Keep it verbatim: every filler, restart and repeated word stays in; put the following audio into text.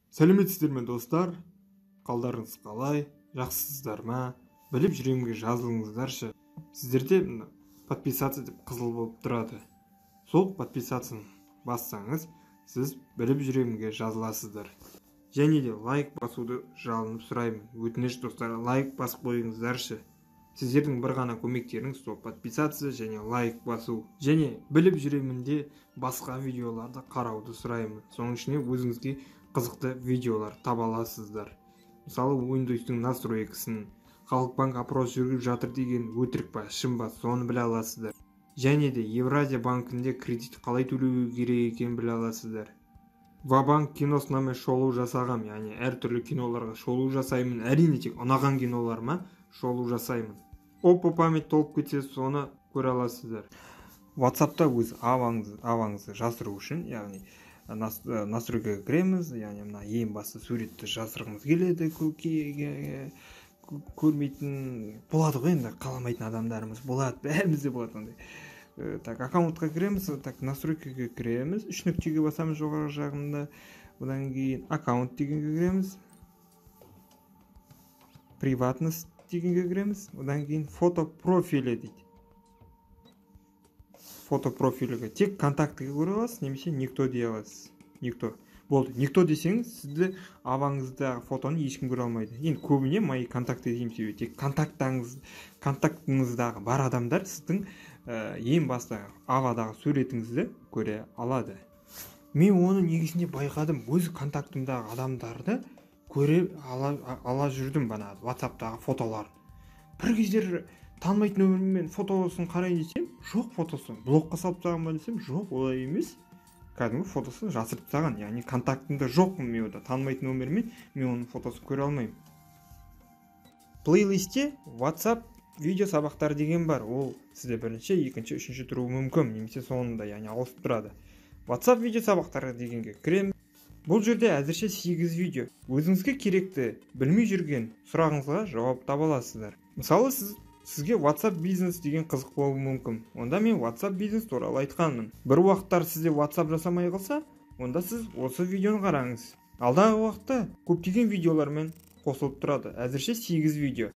Сәлеметсіздер ме достар? Қалдарыңыз қалай? Жақсысыздар ма? Біліп жүремге жазылыңыздаршы. Сіздерде подписаться деп қызыл болып тұрады. Сол подписацияны бассаңыз, сіз біліп жүремге жазыласыздар. Және де лайк басуды жалынып сұраймын. Өтініш достар, лайк басып қойыңыздаршы. Сіздердің бір ғана көмектеріңіз сол подписация және лайк басу. Және біліп жүремінде басқа видеоларды қарауды сұраймын. Соның ішіне өзіңізге қызықты видеолар таба аласыздар. Мысалы, Windows-тың настройкасын, Халықбанк опрос жүргізіп жатыр деген өтірік па, шын ба, соны біле аласыздар. Және де Евразия банкінде кредит қалай төлеу керек екенін біле аласыздар. Ва-банк киносына мен шолу жасағам, яғни әртүрлі киноларға шолу жасаймын. Әрине тек ұнаған киноларыма шолу жасаймын. Опа память толып кетсе, соны көре аласыздар. WhatsApp-та өз аваңызды жасыру үшін, яғни настройкаға кіреміз, яғни мына ең басты суретті жасырғымыз келеді, көрмейтін болады ғой, енді қаламайтын адамдарымыз болады, бәрімізде болады ондай. Так, аккаунтқа кіреміз, так, настройкаға кіреміз, үш нүктеге басамыз жоғарғы жағында, одан кейін аккаунт дегенге кіреміз, приватность дегенге кіреміз, одан кейін фото профилі дейді. Фото профилігі тек контактіге көре аласыз, немесе никто дей аласыз. Никто. Болды. Никто десеңіз, сізді аваңыздағы фотоны ешкім көре алмайды. Енді көбіне мои контакты деймін себебі тек контактыңыздағы бар адамдар сіздің ең басты авадағы суретіңізді көре алады. Мен оны негізінде байқадым, өз контактымдағы адамдарды көре ала жүрдім бана WhatsApp-тағы фотоларын. Бір кездер танымайтын өмірмен фотосын қарай десем, жоқ фотосын. Блокқа салып тастаған ба десем, жоқ, олай емес. Кәдімгі фотосын жасырып тастаған, яғни контактымда жоқпын мен ода. Танымайтын өмірмен мен оның фотосын көре алмаймын. Плейлистте WhatsApp видео сабақтар деген бар. Ол сізде бірінші, екінші, үшінші тұруы мүмкін, немесе соңында, яғни ауысып тұрады. WhatsApp видео сабақтары дегенге кіремін. Бұл жерде әзірше сегіз видео. Өзіңізге керекті, білмей жүрген сұрағыңызға жауап таба аласыздар. Мысалы, сіз Сізге WhatsApp бизнес деген қызық болуы мүмкін. Онда мен WhatsApp бизнес туралы айтқанмын. Бір уақыттар сізде WhatsApp жасамай қалса, онда сіз осы видеоны қараңыз. Алдағы уақытта көптеген видеолармен қосылып тұрады. Әзірше сегіз видео.